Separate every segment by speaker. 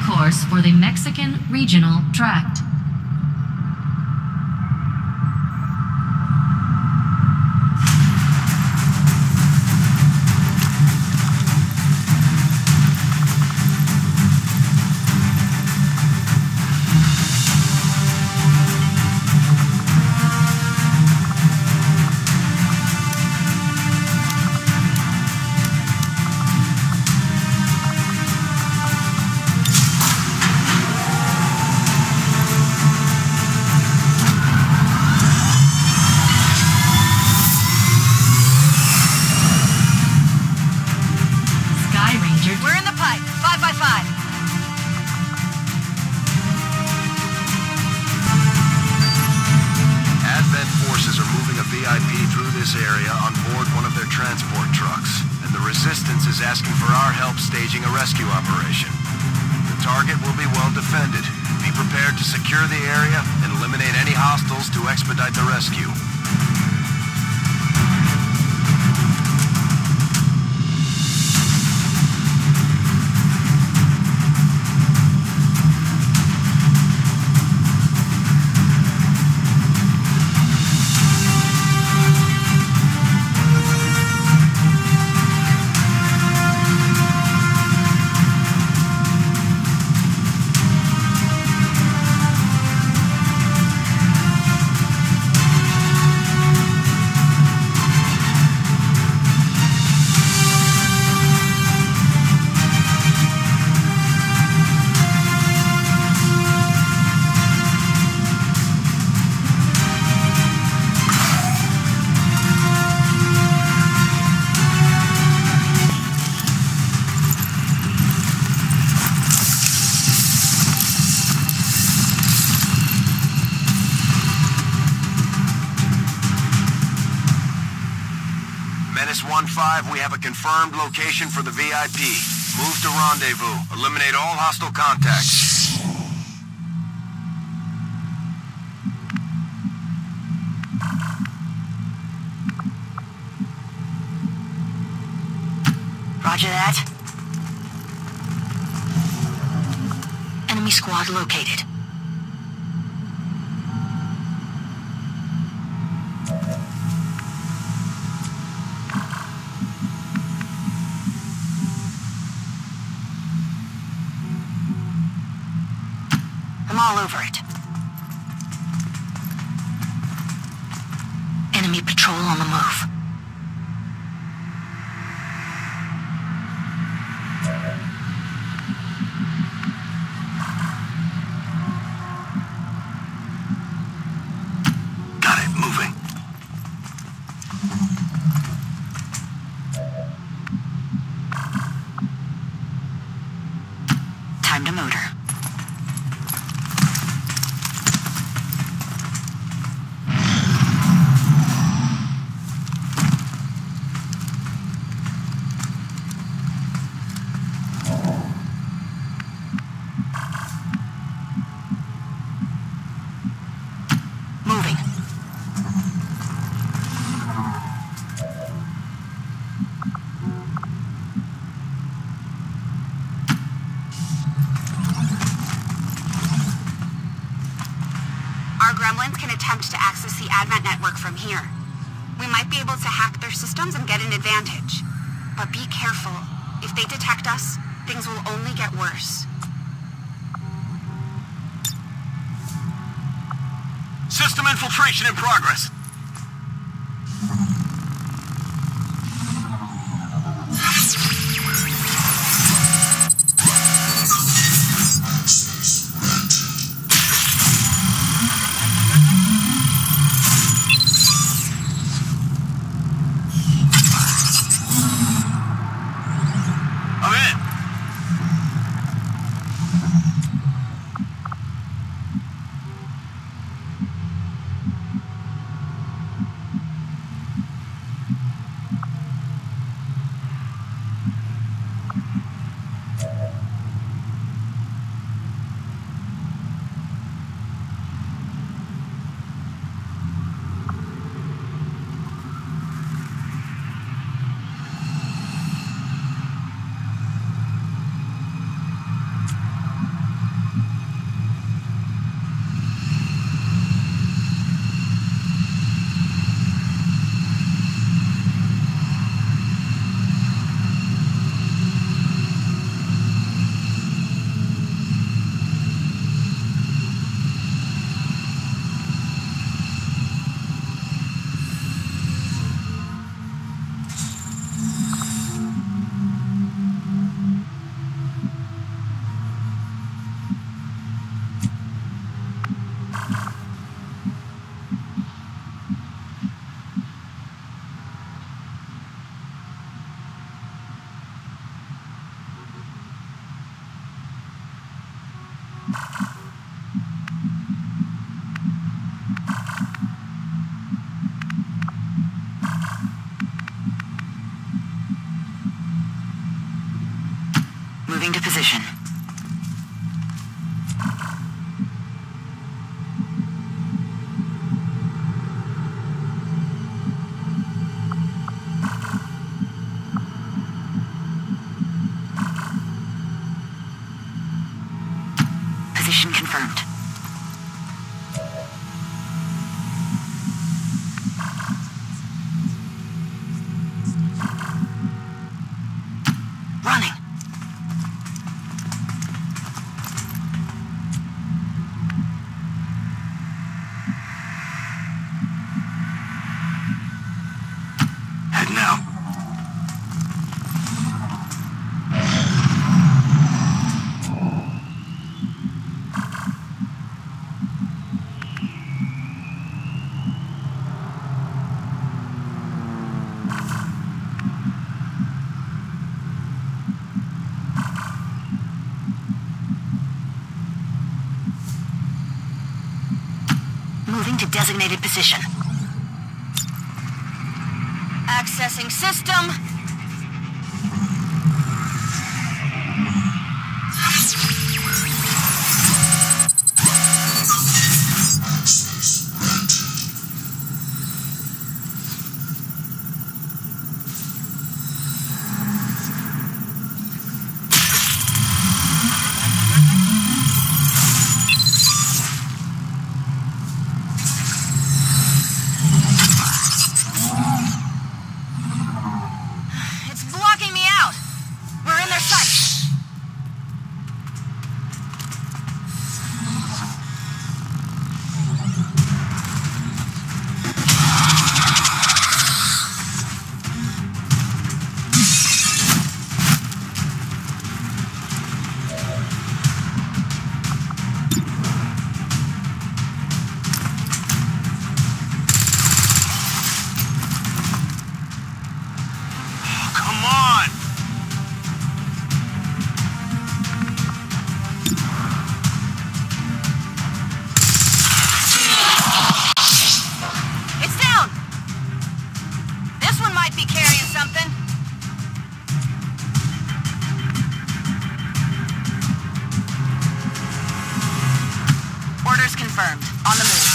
Speaker 1: course for the Mexican Regional Tract.
Speaker 2: Asking for our help staging a rescue operation. The target will be well defended. Be prepared to secure the area and eliminate any hostiles to expedite the rescue. Menace 1-5, we have a confirmed location for the VIP. Move to rendezvous. Eliminate all hostile contacts.
Speaker 3: Roger that. Enemy squad located. I'm all over it. Enemy patrol on the move. Time to motor. Moving.
Speaker 4: Our gremlins can attempt to access the ADVENT network from here. We might be able to hack their systems and get an advantage. But be careful. If they detect us, things will only get worse.
Speaker 2: System infiltration in progress.
Speaker 3: Moving to position. Position confirmed. Running.
Speaker 2: Head now.
Speaker 3: Moving to designated position. Accessing system. Confirmed. On the move.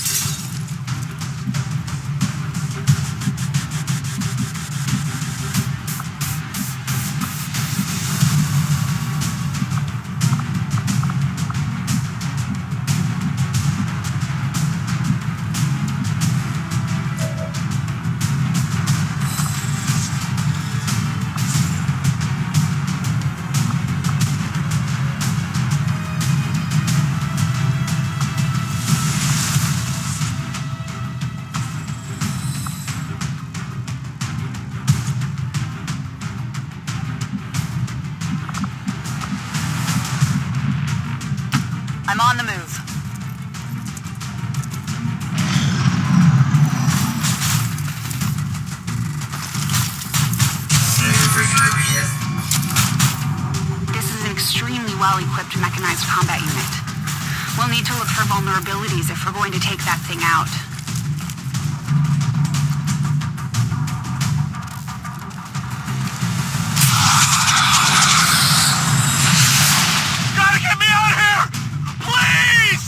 Speaker 3: I'm on the move.
Speaker 4: This is an extremely well-equipped mechanized combat unit. We'll need to look for vulnerabilities if we're going to take that thing out.
Speaker 2: Gotta get me out of here! Please!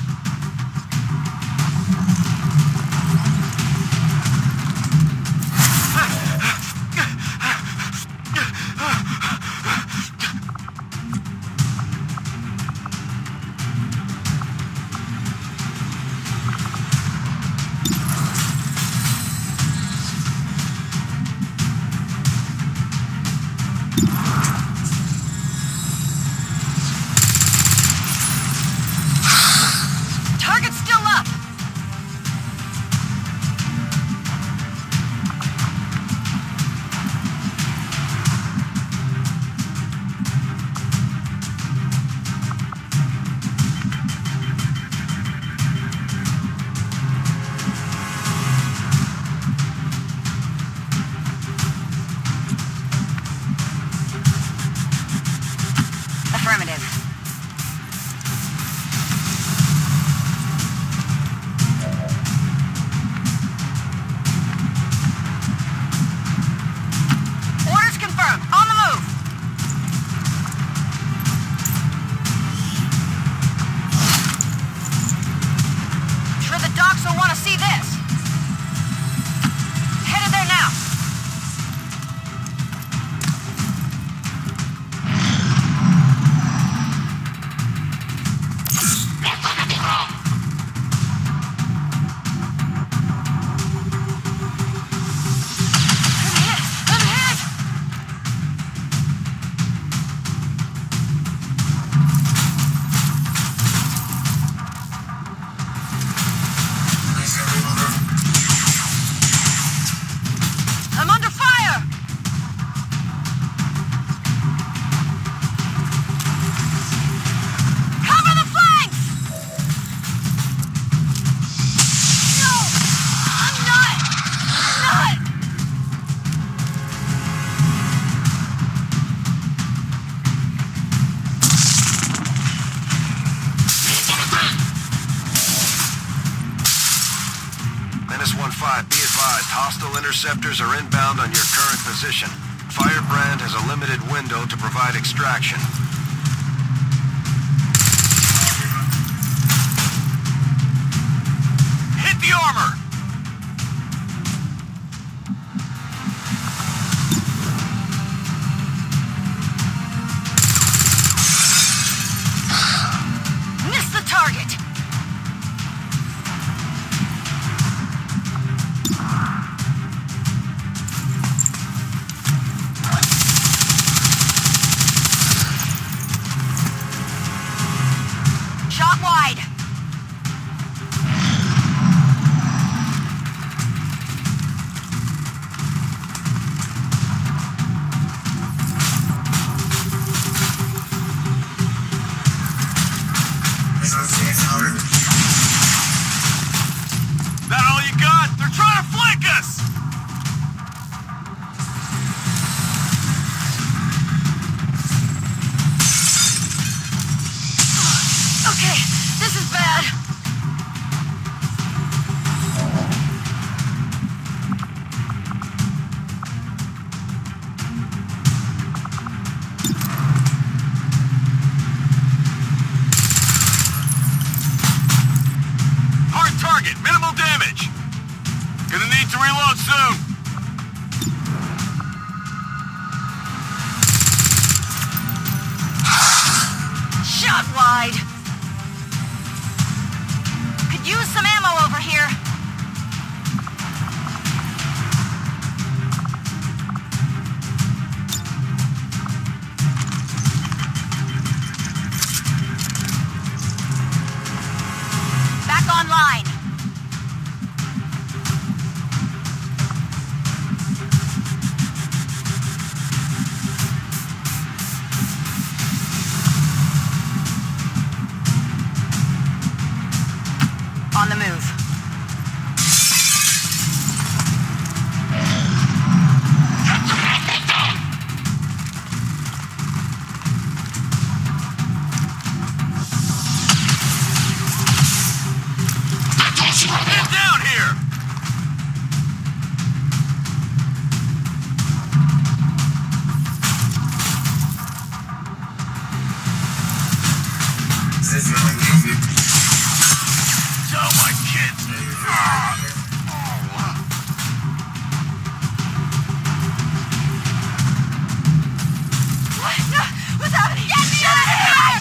Speaker 3: Target's still up.
Speaker 2: Hostile interceptors are inbound on your current position. Firebrand has a limited window to provide extraction. Hit the armor!
Speaker 3: Miss the target! Shot wide!
Speaker 2: That all you got? They're trying to flank us!
Speaker 3: Okay, this is bad.
Speaker 2: Hard target, minimal damage. Gonna need to reload soon.
Speaker 3: Shot wide. Could use some ammo over here. Back online. On the move.
Speaker 2: Get down here! Tell my kids.
Speaker 3: No, what's happening? Get me out of here!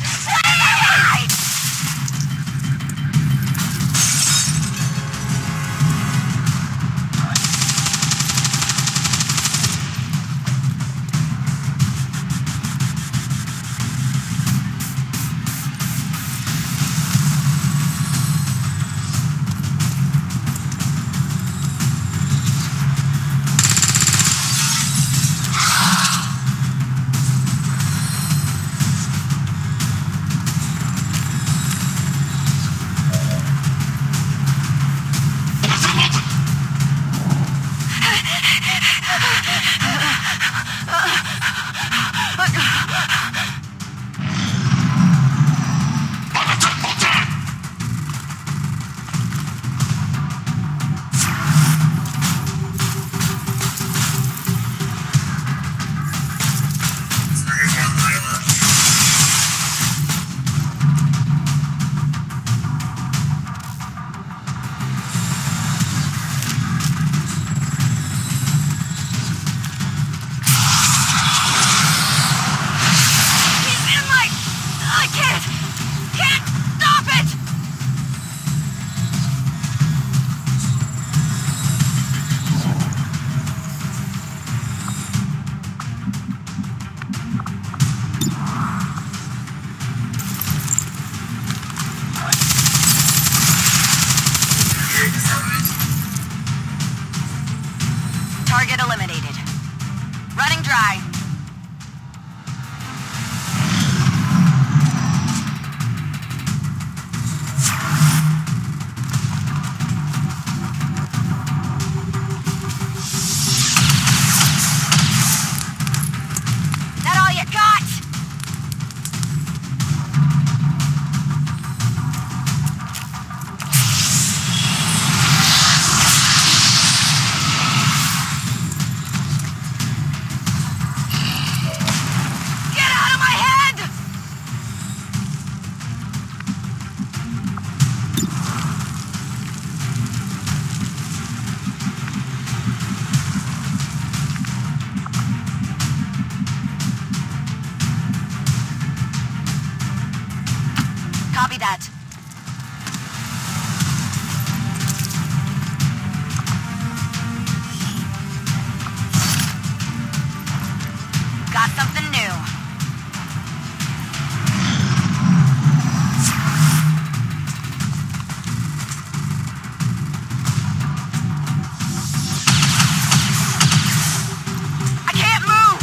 Speaker 3: Copy that. Got something new. I can't move!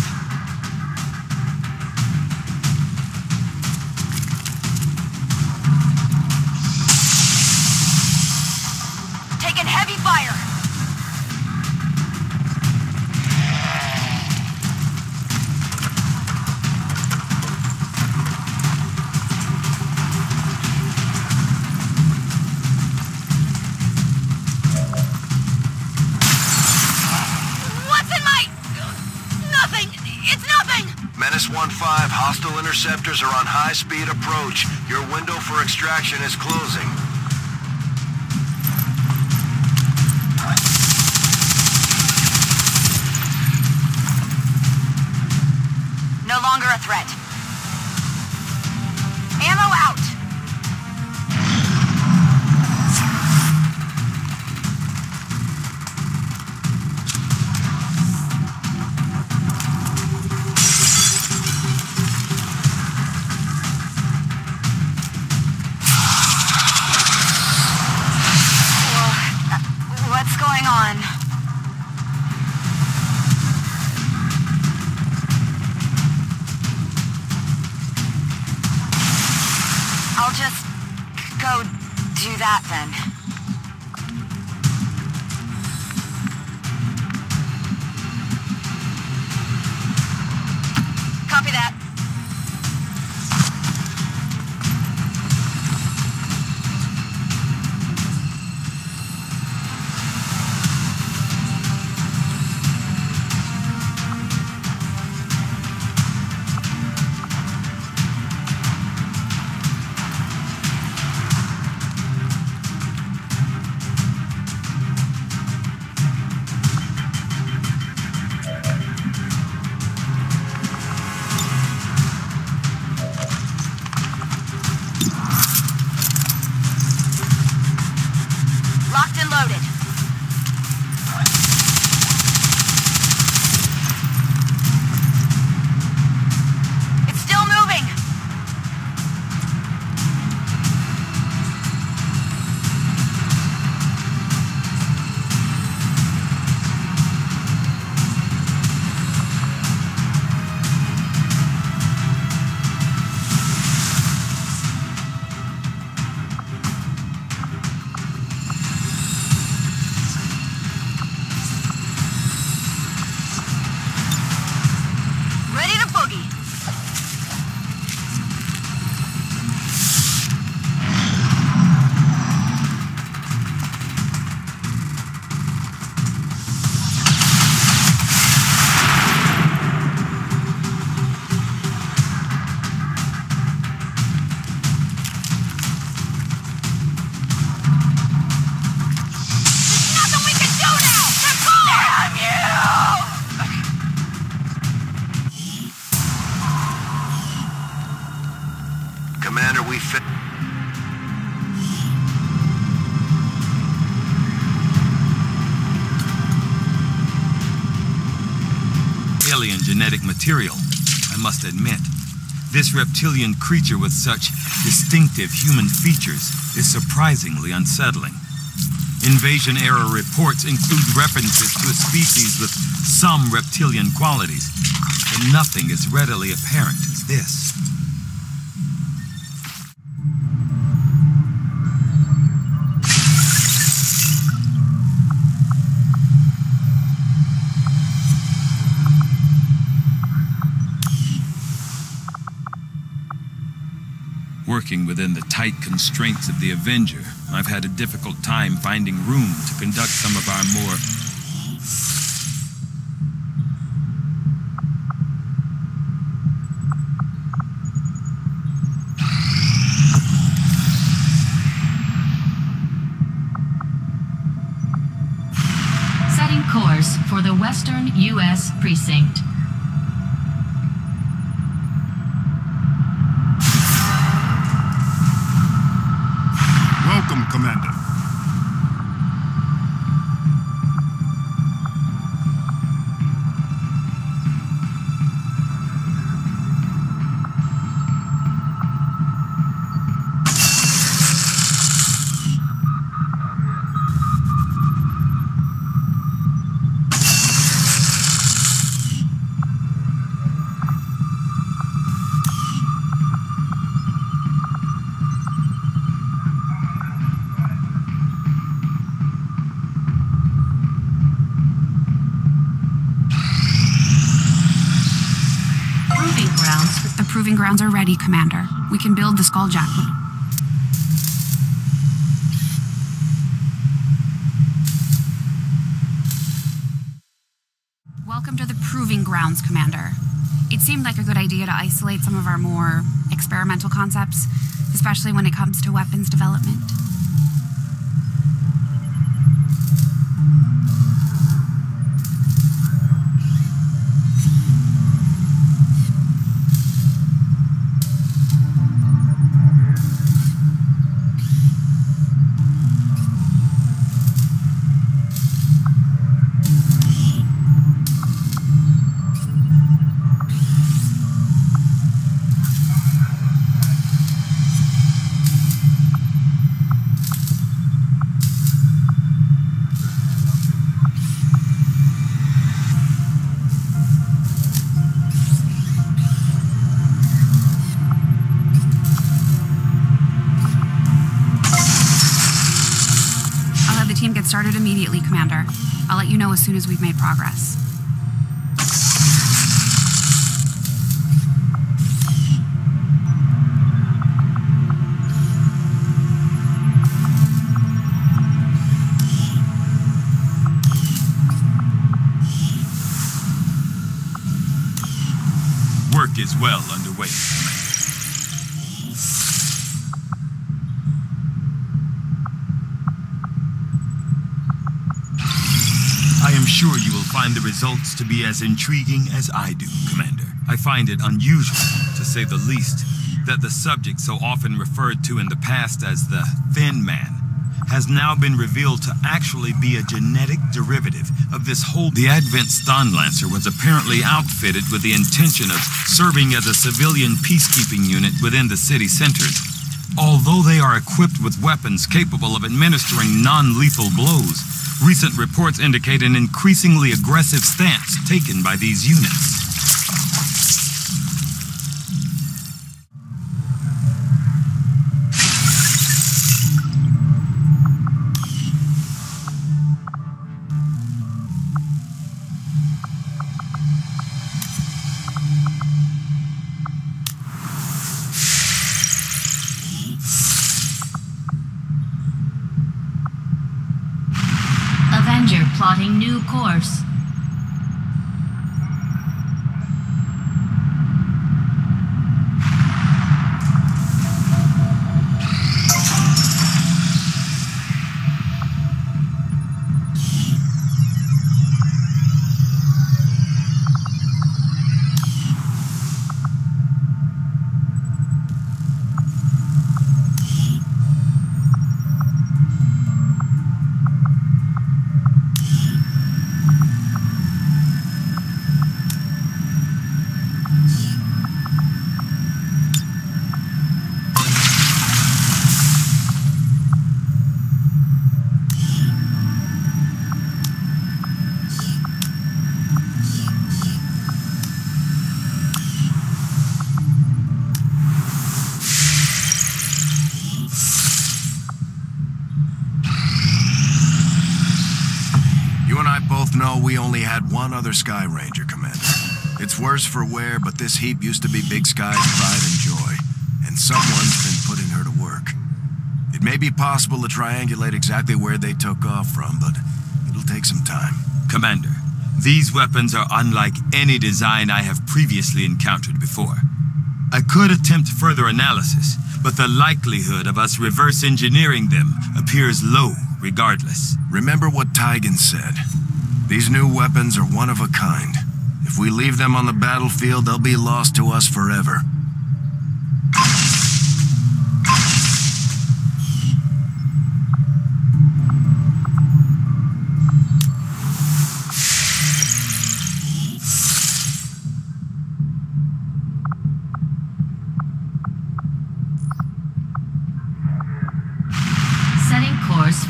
Speaker 3: Taking heavy fire!
Speaker 2: Menace 1-5, hostile interceptors are on high-speed approach. Your window for extraction is closing.
Speaker 3: No longer a threat. Ammo out! What's going on? I'll just go do that then. Copy that. Locked and loaded. It's still moving. Ready to boogie. There's nothing we can do now! They're gone! Damn you!
Speaker 2: Commander, we fit.
Speaker 5: Alien genetic material, I must admit. This reptilian creature with such distinctive human features is surprisingly unsettling. Invasion-era reports include references to a species with some reptilian qualities, but nothing as readily apparent as this. Working within the tight constraints of the Avenger, I've had a difficult time finding room to conduct some of our more
Speaker 1: Setting course for the Western U.S. Precinct.
Speaker 6: Commander.
Speaker 4: The proving grounds are ready, Commander. We can build the Skulljack. Welcome to the proving grounds, Commander. It seemed like a good idea to isolate some of our more experimental concepts, especially when it comes to weapons development. Get started immediately, Commander. I'll let you know as soon as we've made progress.
Speaker 5: Work is well underway. I am sure you will find the results to be as intriguing as I do, Commander. I find it unusual, to say the least, that the subject so often referred to in the past as the Thin Man has now been revealed to actually be a genetic derivative of this whole... The Advent Stonlancer was apparently outfitted with the intention of serving as a civilian peacekeeping unit within the city centers. Although they are equipped with weapons capable of administering non-lethal blows, recent reports indicate an increasingly aggressive stance taken by these units.
Speaker 1: Avenger plotting new course.
Speaker 2: No, we only had one other Sky Ranger, Commander. It's worse for wear, but this heap used to be Big Sky's pride and joy, and someone's been putting her to work. It may be possible to triangulate exactly where they took off from, but it'll take some time.
Speaker 5: Commander, these weapons are unlike any design I have previously encountered before. I could attempt further analysis, but the likelihood of us reverse engineering them appears low regardless.
Speaker 2: Remember what Tygan said. These new weapons are one of a kind. If we leave them on the battlefield, they'll be lost to us forever.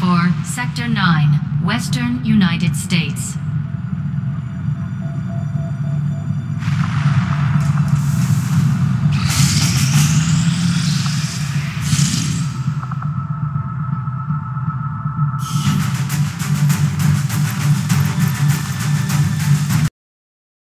Speaker 1: for Sector 9, Western United States.